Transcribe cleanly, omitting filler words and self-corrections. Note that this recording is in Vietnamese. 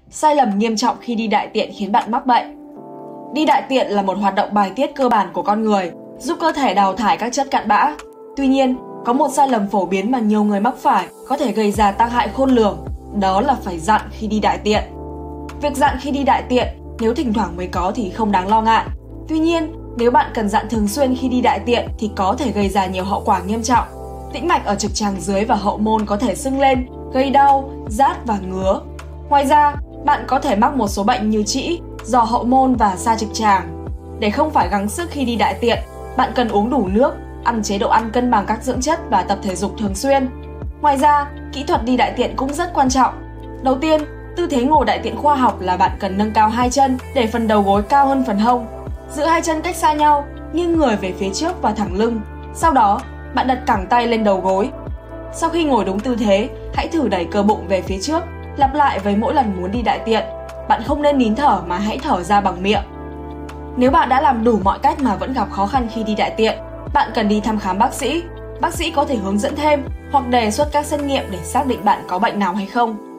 Sai lầm nghiêm trọng khi đi đại tiện khiến bạn mắc bệnh. Đi đại tiện là một hoạt động bài tiết cơ bản của con người, giúp cơ thể đào thải các chất cặn bã. Tuy nhiên, có một sai lầm phổ biến mà nhiều người mắc phải có thể gây ra tác hại khôn lường, đó là phải dặn khi đi đại tiện. Việc dặn khi đi đại tiện, nếu thỉnh thoảng mới có thì không đáng lo ngại. Tuy nhiên, nếu bạn cần dặn thường xuyên khi đi đại tiện thì có thể gây ra nhiều hậu quả nghiêm trọng. Tĩnh mạch ở trực tràng dưới và hậu môn có thể sưng lên, gây đau, rát và ngứa. Ngoài ra, bạn có thể mắc một số bệnh như trĩ, giò hậu môn và sa trực tràng. Để không phải gắng sức khi đi đại tiện, bạn cần uống đủ nước, ăn chế độ ăn cân bằng các dưỡng chất và tập thể dục thường xuyên. Ngoài ra, kỹ thuật đi đại tiện cũng rất quan trọng. Đầu tiên, tư thế ngồi đại tiện khoa học là bạn cần nâng cao hai chân để phần đầu gối cao hơn phần hông. Giữ hai chân cách xa nhau, nghiêng người về phía trước và thẳng lưng. Sau đó, bạn đặt cẳng tay lên đầu gối. Sau khi ngồi đúng tư thế, hãy thử đẩy cơ bụng về phía trước, lặp lại với mỗi lần muốn đi đại tiện. Bạn không nên nín thở mà hãy thở ra bằng miệng. Nếu bạn đã làm đủ mọi cách mà vẫn gặp khó khăn khi đi đại tiện, bạn cần đi thăm khám bác sĩ. Bác sĩ có thể hướng dẫn thêm hoặc đề xuất các xét nghiệm để xác định bạn có bệnh nào hay không.